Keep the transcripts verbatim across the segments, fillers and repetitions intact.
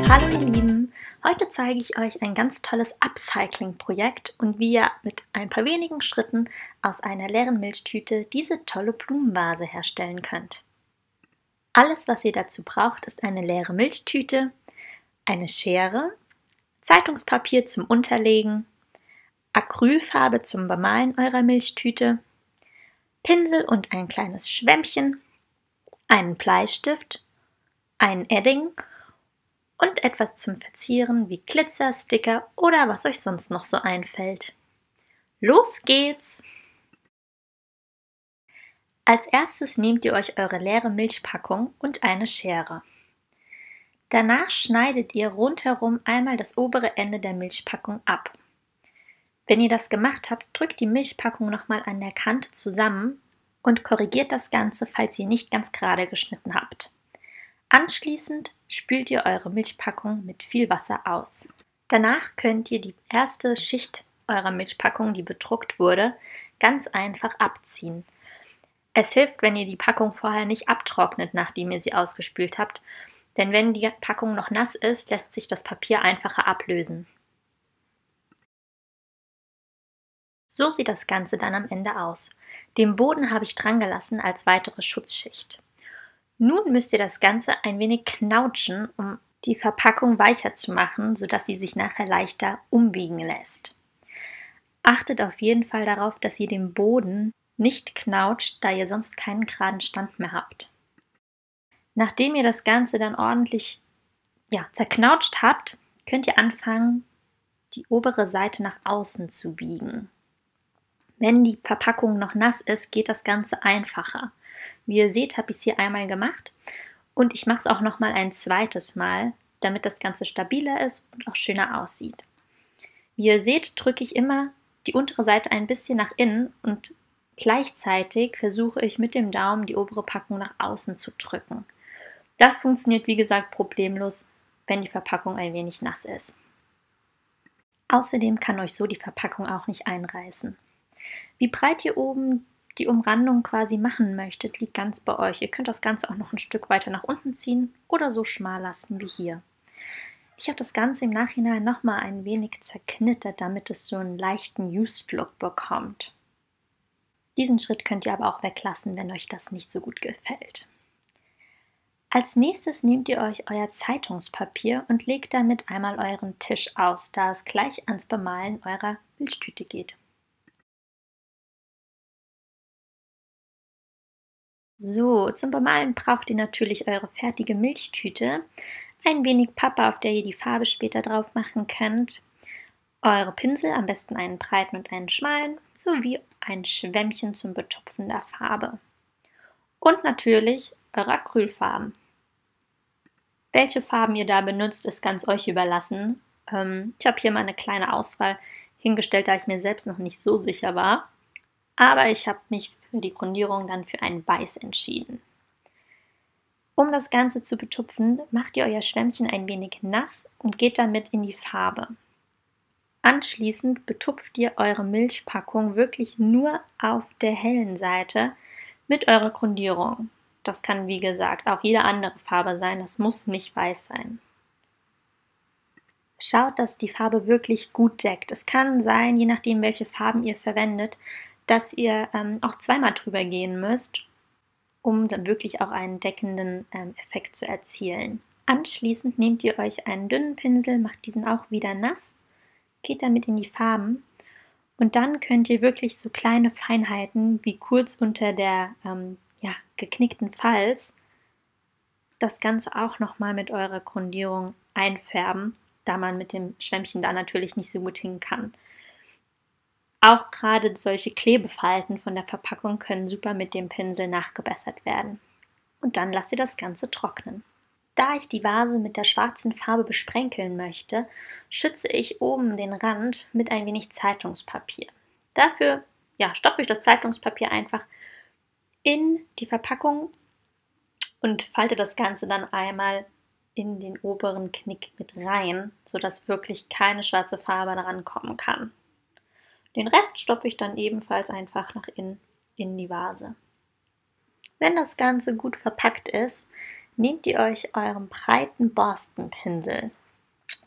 Hallo ihr Lieben, heute zeige ich euch ein ganz tolles Upcycling-Projekt und wie ihr mit ein paar wenigen Schritten aus einer leeren Milchtüte diese tolle Blumenvase herstellen könnt. Alles, was ihr dazu braucht, ist eine leere Milchtüte, eine Schere, Zeitungspapier zum Unterlegen, Acrylfarbe zum Bemalen eurer Milchtüte, Pinsel und ein kleines Schwämmchen, einen Bleistift, einen Edding und etwas zum Verzieren wie Glitzer, Sticker oder was euch sonst noch so einfällt. Los geht's! Als erstes nehmt ihr euch eure leere Milchpackung und eine Schere. Danach schneidet ihr rundherum einmal das obere Ende der Milchpackung ab. Wenn ihr das gemacht habt, drückt die Milchpackung nochmal an der Kante zusammen und korrigiert das Ganze, falls ihr nicht ganz gerade geschnitten habt. Anschließend spült ihr eure Milchpackung mit viel Wasser aus. Danach könnt ihr die erste Schicht eurer Milchpackung, die bedruckt wurde, ganz einfach abziehen. Es hilft, wenn ihr die Packung vorher nicht abtrocknet, nachdem ihr sie ausgespült habt, denn wenn die Packung noch nass ist, lässt sich das Papier einfacher ablösen. So sieht das Ganze dann am Ende aus. Den Boden habe ich dran gelassen als weitere Schutzschicht. Nun müsst ihr das Ganze ein wenig knautschen, um die Verpackung weicher zu machen, sodass sie sich nachher leichter umbiegen lässt. Achtet auf jeden Fall darauf, dass ihr den Boden nicht knautscht, da ihr sonst keinen geraden Stand mehr habt. Nachdem ihr das Ganze dann ordentlich ja, zerknautscht habt, könnt ihr anfangen, die obere Seite nach außen zu biegen. Wenn die Verpackung noch nass ist, geht das Ganze einfacher. Wie ihr seht, habe ich es hier einmal gemacht und ich mache es auch noch mal ein zweites Mal, damit das Ganze stabiler ist und auch schöner aussieht. Wie ihr seht, drücke ich immer die untere Seite ein bisschen nach innen und gleichzeitig versuche ich mit dem Daumen die obere Packung nach außen zu drücken. Das funktioniert wie gesagt problemlos, wenn die Verpackung ein wenig nass ist. Außerdem kann euch so die Verpackung auch nicht einreißen. Wie breit ihr oben die Umrandung quasi machen möchtet, liegt ganz bei euch. Ihr könnt das Ganze auch noch ein Stück weiter nach unten ziehen oder so schmal lassen wie hier. Ich habe das Ganze im Nachhinein nochmal ein wenig zerknittert, damit es so einen leichten Used Look bekommt. Diesen Schritt könnt ihr aber auch weglassen, wenn euch das nicht so gut gefällt. Als nächstes nehmt ihr euch euer Zeitungspapier und legt damit einmal euren Tisch aus, da es gleich ans Bemalen eurer Milchtüte geht. So, zum Bemalen braucht ihr natürlich eure fertige Milchtüte, ein wenig Pappe, auf der ihr die Farbe später drauf machen könnt, eure Pinsel, am besten einen breiten und einen schmalen, sowie ein Schwämmchen zum Betupfen der Farbe. Und natürlich eure Acrylfarben. Welche Farben ihr da benutzt, ist ganz euch überlassen. Ähm, ich habe hier mal eine kleine Auswahl hingestellt, da ich mir selbst noch nicht so sicher war. Aber ich habe mich für die Grundierung dann für ein Weiß entschieden. Um das Ganze zu betupfen, macht ihr euer Schwämmchen ein wenig nass und geht damit in die Farbe. Anschließend betupft ihr eure Milchpackung wirklich nur auf der hellen Seite mit eurer Grundierung. Das kann wie gesagt auch jede andere Farbe sein, das muss nicht weiß sein. Schaut, dass die Farbe wirklich gut deckt. Es kann sein, je nachdem welche Farben ihr verwendet, dass ihr ähm, auch zweimal drüber gehen müsst, um dann wirklich auch einen deckenden ähm, Effekt zu erzielen. Anschließend nehmt ihr euch einen dünnen Pinsel, macht diesen auch wieder nass, geht damit in die Farben und dann könnt ihr wirklich so kleine Feinheiten wie kurz unter der ähm, ja, geknickten Falz das Ganze auch nochmal mit eurer Grundierung einfärben, da man mit dem Schwämmchen da natürlich nicht so gut hin kann. Auch gerade solche Klebefalten von der Verpackung können super mit dem Pinsel nachgebessert werden. Und dann lasst ihr das Ganze trocknen. Da ich die Vase mit der schwarzen Farbe besprenkeln möchte, schütze ich oben den Rand mit ein wenig Zeitungspapier. Dafür ja, stopfe ich das Zeitungspapier einfach in die Verpackung und falte das Ganze dann einmal in den oberen Knick mit rein, sodass wirklich keine schwarze Farbe daran kommen kann. Den Rest stopfe ich dann ebenfalls einfach nach innen in die Vase. Wenn das Ganze gut verpackt ist, nehmt ihr euch euren breiten Borstenpinsel.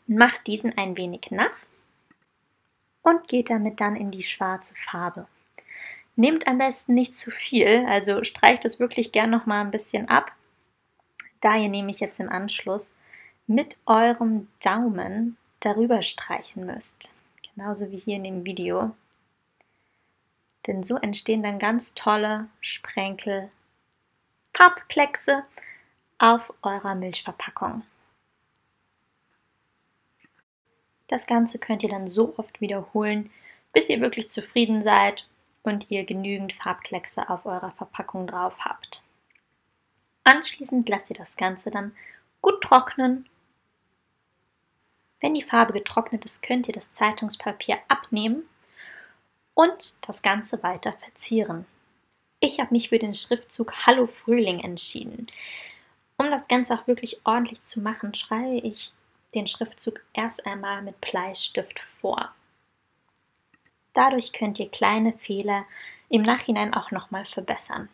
Macht diesen ein wenig nass und geht damit dann in die schwarze Farbe. Nehmt am besten nicht zu viel, also streicht es wirklich gern noch mal ein bisschen ab, da ihr nämlich jetzt im Anschluss mit eurem Daumen darüber streichen müsst, genauso wie hier in dem Video. Denn so entstehen dann ganz tolle Sprenkel, Farbkleckse auf eurer Milchverpackung. Das Ganze könnt ihr dann so oft wiederholen, bis ihr wirklich zufrieden seid und ihr genügend Farbkleckse auf eurer Verpackung drauf habt. Anschließend lasst ihr das Ganze dann gut trocknen. Wenn die Farbe getrocknet ist, könnt ihr das Zeitungspapier abnehmen und das Ganze weiter verzieren. Ich habe mich für den Schriftzug Hallo Frühling entschieden. Um das Ganze auch wirklich ordentlich zu machen, schreibe ich den Schriftzug erst einmal mit Bleistift vor. Dadurch könnt ihr kleine Fehler im Nachhinein auch nochmal verbessern.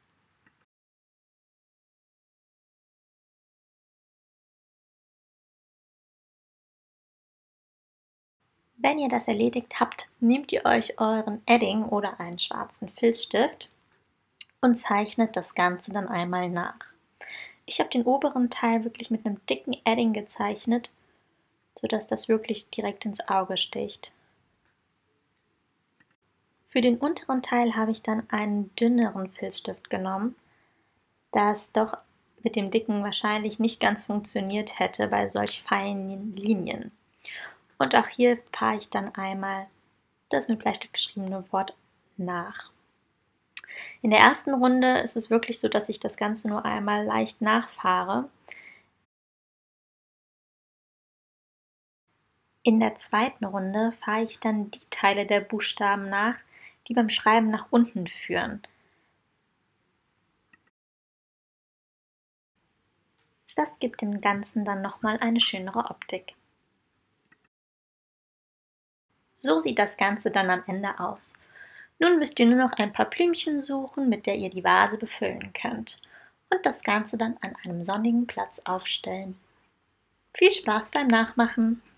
Wenn ihr das erledigt habt, nehmt ihr euch euren Edding oder einen schwarzen Filzstift und zeichnet das Ganze dann einmal nach. Ich habe den oberen Teil wirklich mit einem dicken Edding gezeichnet, sodass das wirklich direkt ins Auge sticht. Für den unteren Teil habe ich dann einen dünneren Filzstift genommen, da es doch mit dem dicken wahrscheinlich nicht ganz funktioniert hätte bei solch feinen Linien. Und auch hier fahre ich dann einmal das mit Bleistift geschriebene Wort nach. In der ersten Runde ist es wirklich so, dass ich das Ganze nur einmal leicht nachfahre. In der zweiten Runde fahre ich dann die Teile der Buchstaben nach, die beim Schreiben nach unten führen. Das gibt dem Ganzen dann nochmal eine schönere Optik. So sieht das Ganze dann am Ende aus. Nun müsst ihr nur noch ein paar Blümchen suchen, mit der ihr die Vase befüllen könnt und das Ganze dann an einem sonnigen Platz aufstellen. Viel Spaß beim Nachmachen!